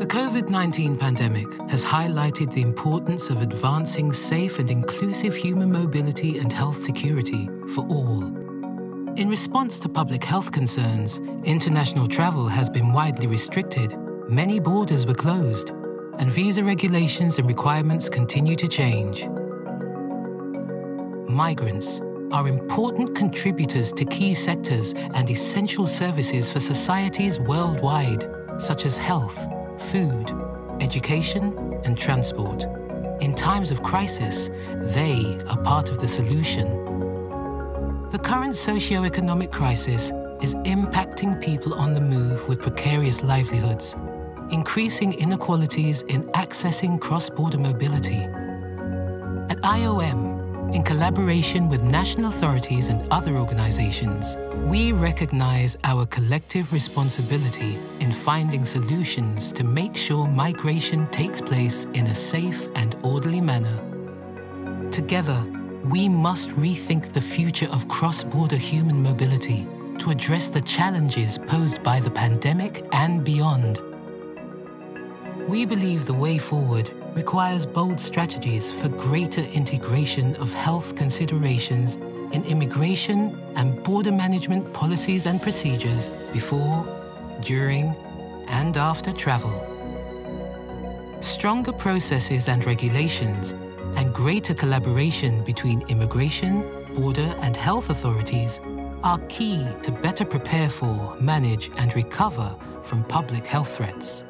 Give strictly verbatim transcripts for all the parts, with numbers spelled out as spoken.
The COVID nineteen pandemic has highlighted the importance of advancing safe and inclusive human mobility and health security for all. In response to public health concerns, international travel has been widely restricted, many borders were closed, and visa regulations and requirements continue to change. Migrants are important contributors to key sectors and essential services for societies worldwide, such as health, food, education, and transport. In times of crisis, they are part of the solution. The current socio-economic crisis is impacting people on the move with precarious livelihoods, increasing inequalities in accessing cross-border mobility. At I O M, in collaboration with national authorities and other organizations, we recognize our collective responsibility in finding solutions to make sure migration takes place in a safe and orderly manner. Together, we must rethink the future of cross-border human mobility to address the challenges posed by the pandemic and beyond. We believe the way forward requires bold strategies for greater integration of health considerations in immigration and border management policies and procedures before, during, and after travel. Stronger processes and regulations and greater collaboration between immigration, border, and health authorities are key to better prepare for, manage, and recover from public health threats.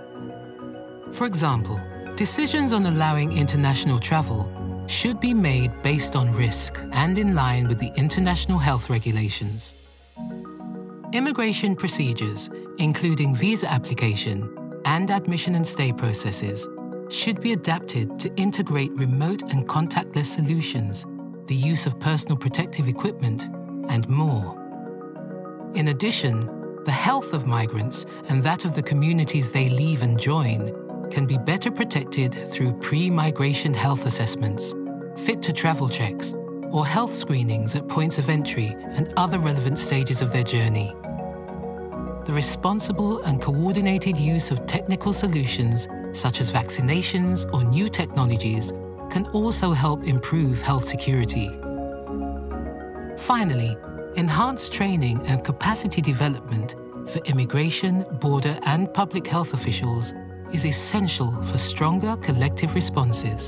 For example, decisions on allowing international travel should be made based on risk and in line with the international health regulations. Immigration procedures, including visa application and admission and stay processes, should be adapted to integrate remote and contactless solutions, the use of personal protective equipment, and more. In addition, the health of migrants and that of the communities they leave and join can be better protected through pre-migration health assessments, fit-to-travel checks, or health screenings at points of entry and other relevant stages of their journey. The responsible and coordinated use of technical solutions such as vaccinations or new technologies can also help improve health security. Finally, enhanced training and capacity development for immigration, border, and public health officials is essential for stronger collective responses.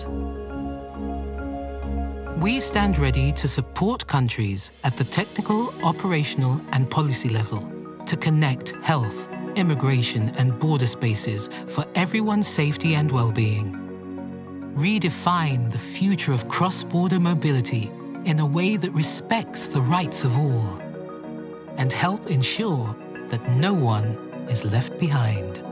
We stand ready to support countries at the technical, operational, and policy level to connect health, immigration, and border spaces for everyone's safety and well-being. Redefine the future of cross-border mobility in a way that respects the rights of all, and help ensure that no one is left behind.